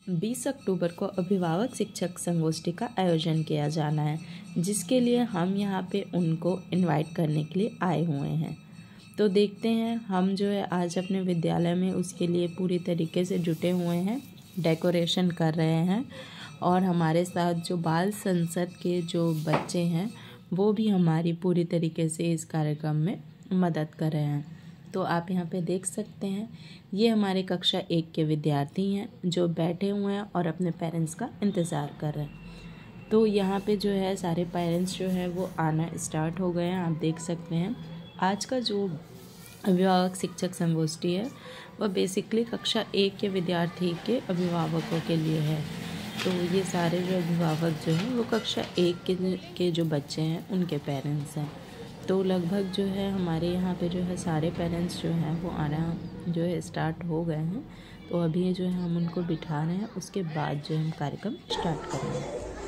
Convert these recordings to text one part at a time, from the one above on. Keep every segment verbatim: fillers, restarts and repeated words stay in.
बीस अक्टूबर को अभिभावक शिक्षक संगोष्ठी का आयोजन किया जाना है, जिसके लिए हम यहाँ पे उनको इनवाइट करने के लिए आए हुए हैं। तो देखते हैं, हम जो है आज अपने विद्यालय में उसके लिए पूरी तरीके से जुटे हुए हैं, डेकोरेशन कर रहे हैं और हमारे साथ जो बाल संसद के जो बच्चे हैं वो भी हमारी पूरी तरीके से इस कार्यक्रम में मदद कर रहे हैं। तो आप यहाँ पे देख सकते हैं, ये हमारे कक्षा एक के विद्यार्थी हैं जो बैठे हुए हैं और अपने पेरेंट्स का इंतज़ार कर रहे हैं। तो यहाँ पे जो है सारे पेरेंट्स जो है वो आना स्टार्ट हो गए हैं। आप देख सकते हैं आज का जो अभिभावक शिक्षक संगोष्ठी है वह बेसिकली कक्षा एक के विद्यार्थी के अभिभावकों के लिए है। तो ये सारे जो अभिभावक जो हैं वो कक्षा एक के के जो बच्चे हैं उनके पेरेंट्स हैं। तो लगभग जो है हमारे यहाँ पे जो है सारे पेरेंट्स जो हैं वो आना जो है स्टार्ट हो गए हैं। तो अभी जो है हम उनको बिठा रहे हैं, उसके बाद जो हम कार्यक्रम स्टार्ट करेंगे।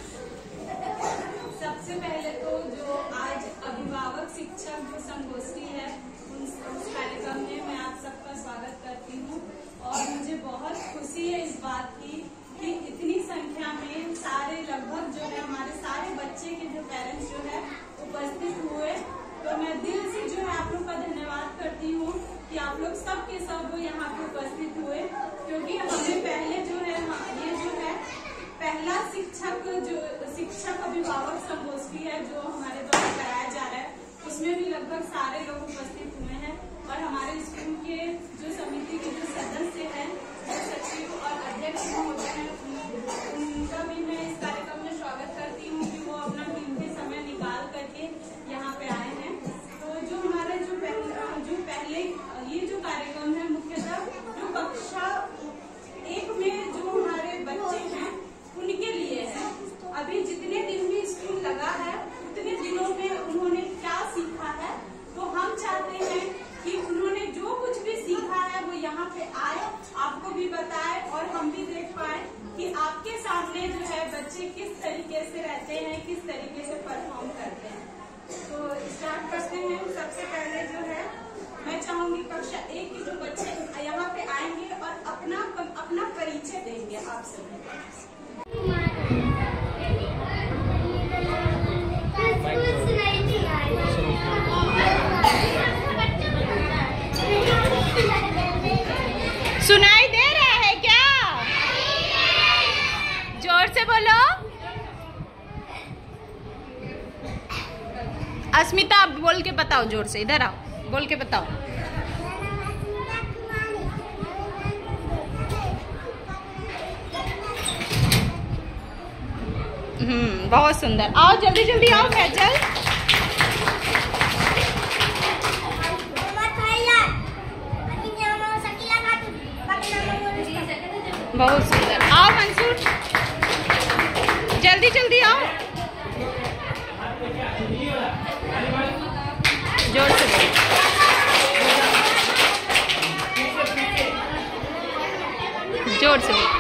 सबसे पहले तो जो आज अभिभावक शिक्षक जो संगोष्ठी है उस, उस कार्यक्रम में मैं आप सबका स्वागत करती हूँ और मुझे बहुत खुशी है इस बात की कि इतनी संख्या में सारे लगभग जो है हमारे सारे बच्चे के जो पेरेंट्स जो है उपस्थित हुए। तो मैं दिल से जो है आप लोग का धन्यवाद करती हूँ कि आप लोग सब के सब यहाँ पे उपस्थित हुए, क्योंकि हमें पहले जो है ये जो है पहला शिक्षक जो शिक्षक अभिभावक संगोष्ठी है जो हमारे द्वारा कराया जा रहा है, उसमें भी लगभग सारे लोग उपस्थित हुए हैं और हमारे स्कूल के जो समिति के जो सदस्य हैं, जो सचिव और अध्यक्ष महोदय हैं, उनका भी मैं इस कार्यक्रम में स्वागत करती हूँ कि वो अपना कीमती समय निकाल करके यहाँ पे आए हैं। तो जो हमारा जो पहले जो पहले ये जो कार्यक्रम है मुख्यतः जो कक्षा एक में जो हमारे बच्चे हैं उनके लिए है। अभी जितने दिन भी स्कूल लगा है उतने दिनों में उन्होंने क्या सीखा है, तो हम चाहते हैं कि उन्होंने जो कुछ भी सीखा है वो यहाँ पे आए, आपको भी बताए और हम भी देख पाए कि आपके सामने जो है बच्चे किस तरीके से रहते हैं, किस तरीके से परफॉर्म करते हैं। तो स्टार्ट करते हैं। सबसे पहले जो है मैं चाहूंगी कक्षा एक के जो बच्चे यहाँ पे आएंगे और अपना अपना परिचय देंगे आप सभी। सुनाई दे रहा है क्या? जोर से बोलो। अस्मिता आप बोल के बताओ, जोर से इधर आओ, बोल के बताओ। हम्म बहुत सुंदर। आओ जल्दी जल्दी आओ फैजल। बहुत सुंदर। आओ मंसूर, जल्दी जल्दी आओ। जोर से बोलो। जोर से बोलो।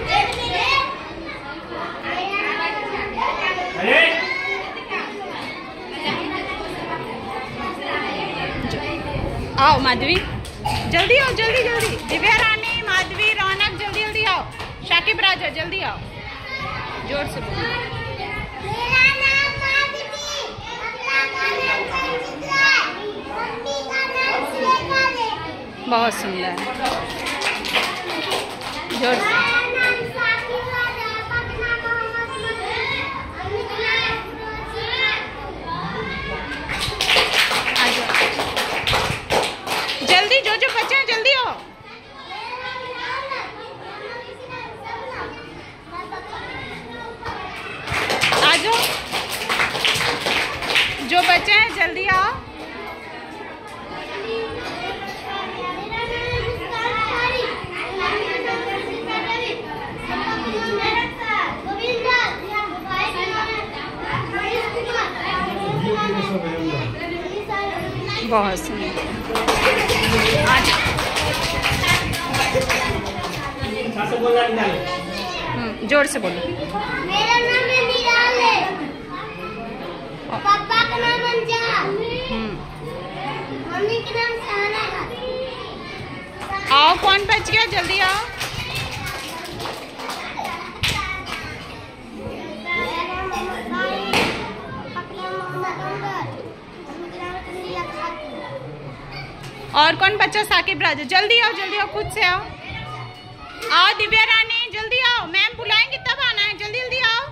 आओ माधवी, जल्दी आओ, जल्दी जल्दी। दिव्या रानी, माधवी, रौनक, जल्दी जल्दी आओ। शाकिब राजा, जल्दी आओ। जोर से बोलो। बहुत सुंदर। जोर से। जल्दी, जो जो बच्चे हैं जल्दी आओ। आ जाओ, जो बच्चे हैं जल्दी आओ। बहुत सुंदर। जोर से बोलो। मेरा नाम है निराल है। पापा का नाम अंजान। मम्मी का नाम सहना। आओ, कौन बच गया? जल्दी आओ। और कौन बच्चा? साकिब राजा, जल्दी आओ जल्दी आओ, खुद से आओ। आओ दिव्या रानी जल्दी आओ, मैम बुलाएंगे तब आना है, जल्दी जल्दी आओ।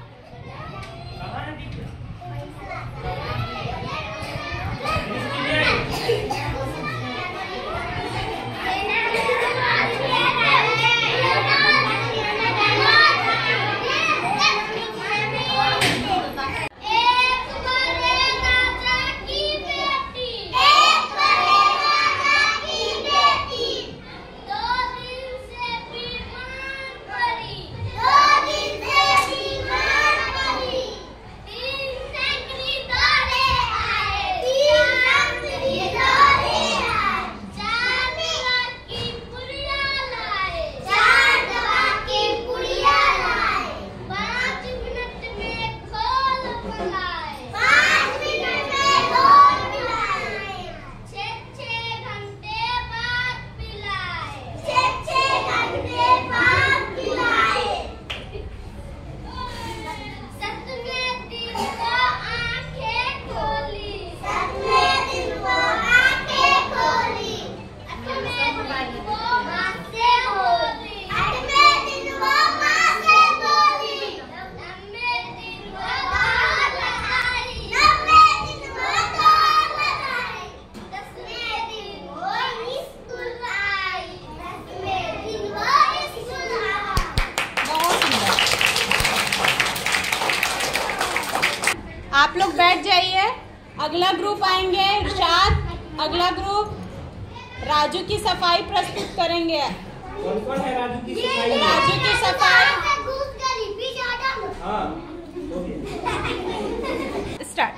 आप लोग बैठ जाइए। अगला ग्रुप आएंगे इरशाद। अगला ग्रुप राजू की सफाई प्रस्तुत करेंगे। कौन कौन है राजू की सफाई? राजू की सफाई स्टार्ट।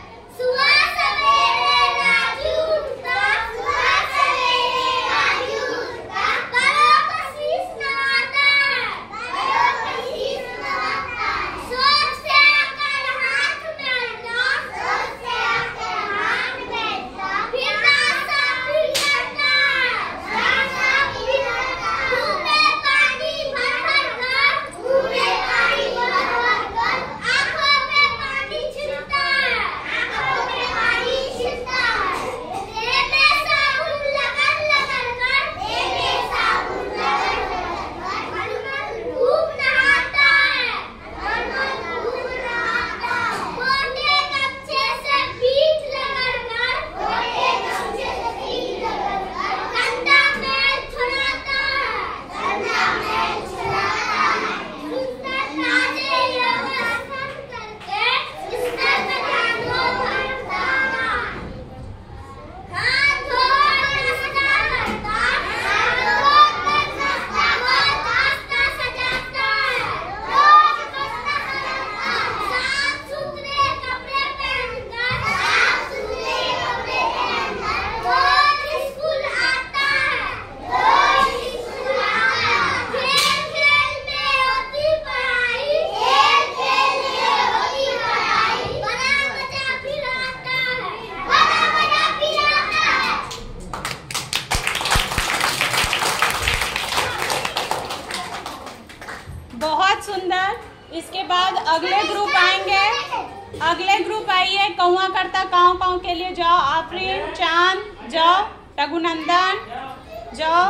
बहुत सुंदर। इसके बाद अगले ग्रुप आएंगे। अगले ग्रुप आइए। कौआ करता काव काव के लिए जाओ। आफरीन, चांद जाओ, रघुनंदन जाओ।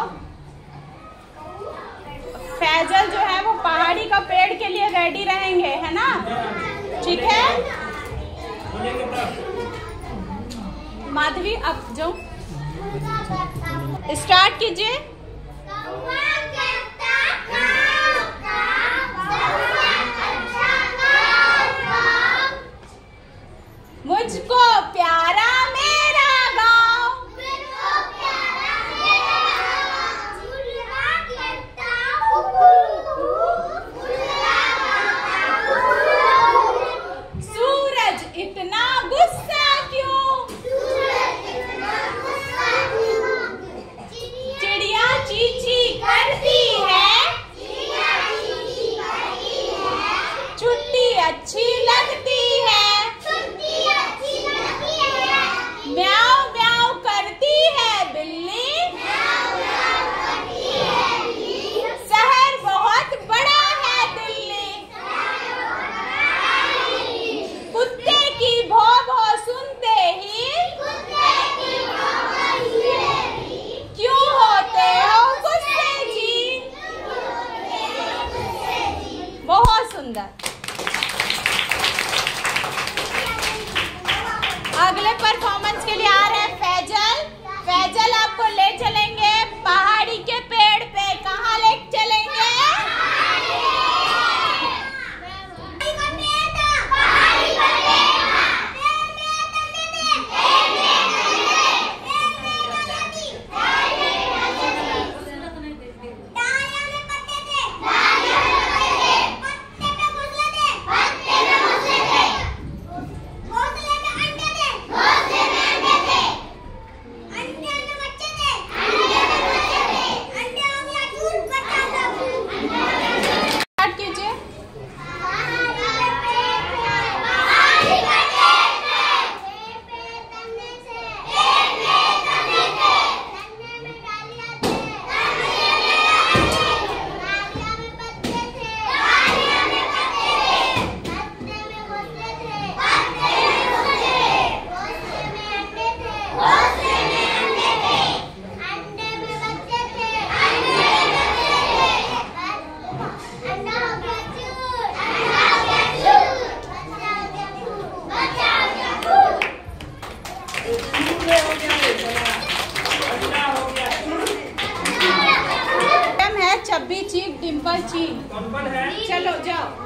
फैजल जो है वो पहाड़ी का पेड़ के लिए रेडी रहेंगे, है ना? ठीक है। माधवी अब जाओ, स्टार्ट कीजिए। मुझको प्यारा मेरा गाँव, सूरज इतना गुस्सा क्यों, चिड़िया चींची करती है, छुट्टी अच्छी लगती है, म्याऊं म्याऊं करती है बिल्ली, शहर बहुत बड़ा है दिल्ली, कुत्ते की भौ भौ सुनते ही सुंदर। अगले परफॉर्मेंस के लिए आ रहे हैं फैजल। फैजल आपको ले चलेंगे पहाड़ी के पेड़ पे। कहाँ ले चलेंगे? चब्बी चीक डिम्पल चीक। कौन कौन है? चलो जाओ।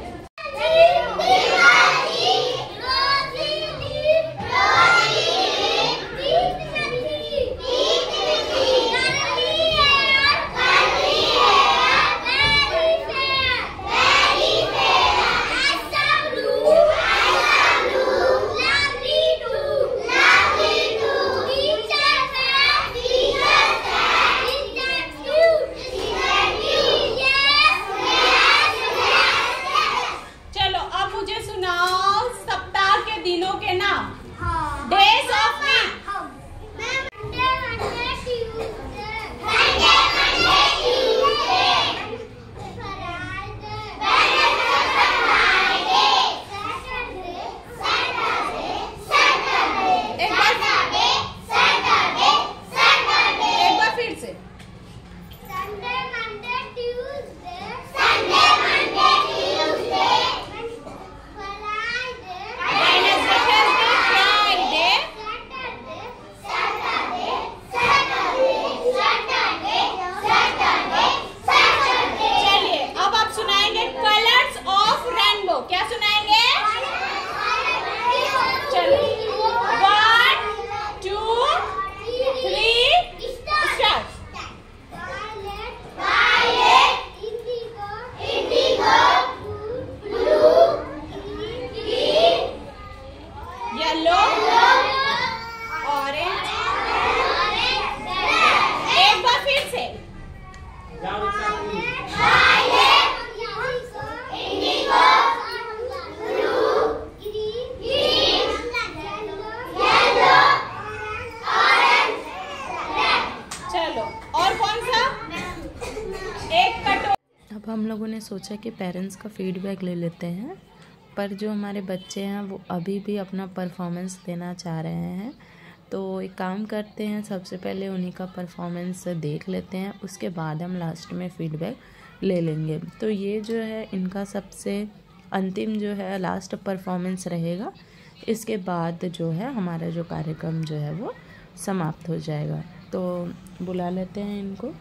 अब हम लोगों ने सोचा कि पेरेंट्स का फीडबैक ले लेते हैं, पर जो हमारे बच्चे हैं वो अभी भी अपना परफॉर्मेंस देना चाह रहे हैं। तो एक काम करते हैं, सबसे पहले उन्हीं का परफॉर्मेंस देख लेते हैं, उसके बाद हम लास्ट में फीडबैक ले लेंगे। तो ये जो है इनका सबसे अंतिम जो है लास्ट परफॉर्मेंस रहेगा। इसके बाद जो है हमारा जो कार्यक्रम जो है वो समाप्त हो जाएगा। तो बुला लेते हैं इनको।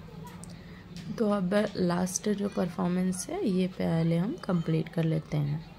तो अब लास्ट जो परफॉर्मेंस है ये पहले हम कंप्लीट कर लेते हैं।